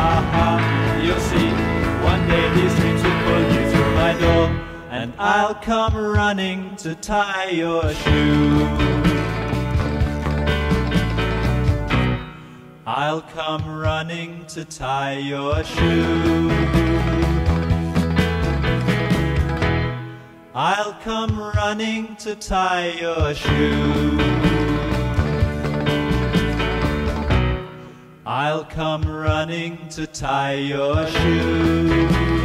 You'll see, one day these dreams will pull you through my door, and I'll come running to tie your shoe. I'll come running to tie your shoe. I'll come running to tie your shoe. I'll come running to tie your shoe.